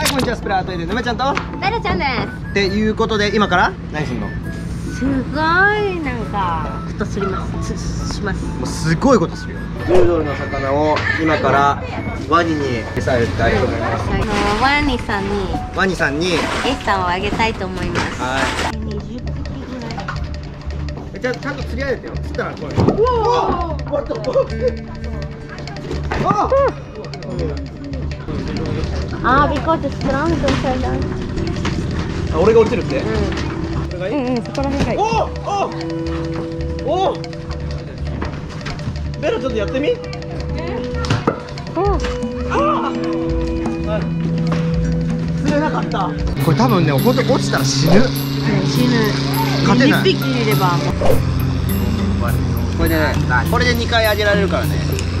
こんにちは、スプラートイで沼ちゃんとベルちゃんです。 っていうことで、今から何すんの？ すごいなんかことします。 もうすごいことするよ。10ドルの魚を今からワニに餌やりたいと思います。 ワニさんにワニさんに餌をあげたいと思います。 はい。 20匹ぐらい。 じゃあちゃんと釣り上げてよ。釣ったらこれ。おお。 because it's strong to fall down. あ、俺が落ちるって？ そこら辺がいい。 おお。ベロちょっとやってみ。釣れなかった。これ多分ね、本当落ちたら死ぬ。 死ぬ。 勝てない。 20匹いれば。 これでね、これで2回あげられるからね。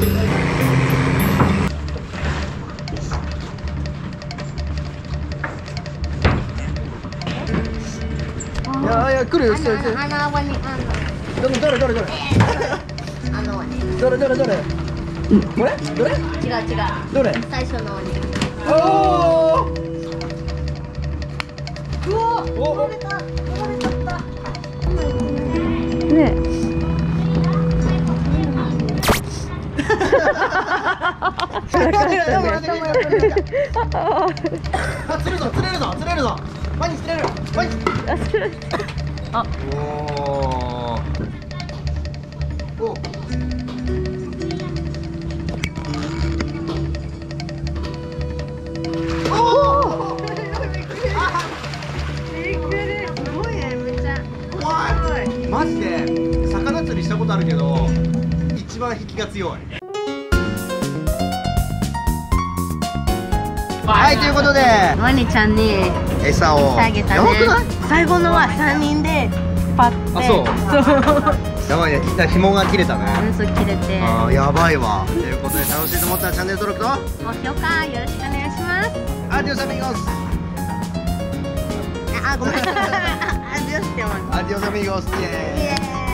いや来るよ。どれこれ？どれ？違う。どれ？ 最初の鬼。 おお。取られちゃった。 ね。 釣れるぞ。ワニ釣れる。あ、おお。マジで魚釣りしたことあるけど一番引きが強い。はい、ということでワニちゃんに餌をあげたね。最後のは3人でパッて。 あ、そうやばいね。紐が切れたね。 そう切れて。 あー、やばいわ。ということで楽しいと思ったらチャンネル登録と高評価よろしくお願いします。 アディオスアミゴス。 ごめん。アディオスって思う。 アディオスアミゴス。イエーイ。